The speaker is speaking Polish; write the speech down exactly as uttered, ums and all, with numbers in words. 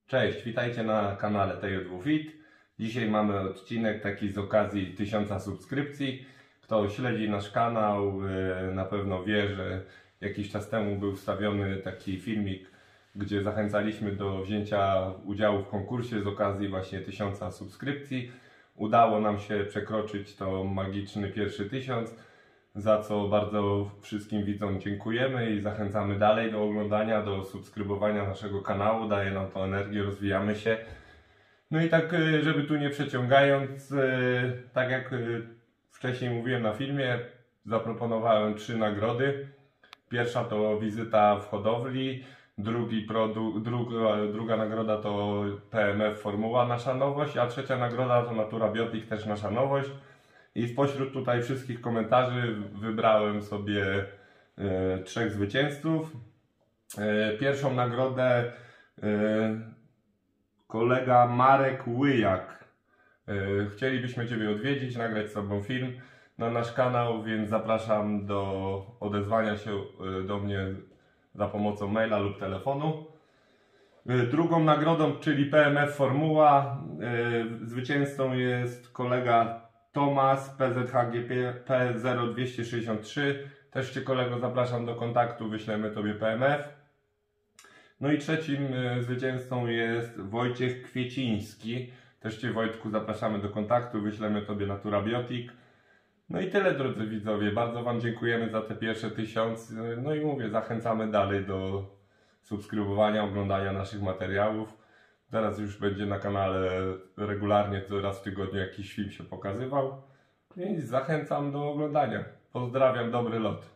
Cześć, witajcie na kanale T J W Fit. Dzisiaj mamy odcinek taki z okazji tysiąca subskrypcji. Kto śledzi nasz kanał, na pewno wie, że jakiś czas temu był wstawiony taki filmik, gdzie zachęcaliśmy do wzięcia udziału w konkursie z okazji właśnie tysiąca subskrypcji. Udało nam się przekroczyć to magiczny pierwszy tysiąc, za co bardzo wszystkim widzom dziękujemy i zachęcamy dalej do oglądania, do subskrybowania naszego kanału. Daje nam to energię, rozwijamy się. No i tak, żeby tu nie przeciągając, tak jak wcześniej mówiłem na filmie, zaproponowałem trzy nagrody. Pierwsza to wizyta w hodowli, drugi produ, druga, druga nagroda to P M F Formuła, nasza nowość, a trzecia nagroda to Natura Biotic, też nasza nowość. I spośród tutaj wszystkich komentarzy wybrałem sobie e, trzech zwycięzców. E, pierwszą nagrodę e, kolega Marek Łyjak. E, chcielibyśmy Ciebie odwiedzić, nagrać z Tobą film na nasz kanał, więc zapraszam do odezwania się e, do mnie za pomocą maila lub telefonu. E, drugą nagrodą, czyli P M F Formuła, e, zwycięzcą jest kolega Tomasz P Z H G P zero dwieście sześćdziesiąt trzy. Też Cię, kolego, zapraszam do kontaktu, wyślemy Tobie P M F. No i trzecim zwycięzcą jest Wojciech Kwieciński. Też Cię, Wojtku, zapraszamy do kontaktu, wyślemy Tobie Natura Biotic. No i tyle, drodzy widzowie. Bardzo Wam dziękujemy za te pierwsze tysiąc. No i mówię, zachęcamy dalej do subskrybowania, oglądania naszych materiałów. Teraz już będzie na kanale regularnie, co raz w tygodniu jakiś film się pokazywał. Więc zachęcam do oglądania. Pozdrawiam, dobry lot.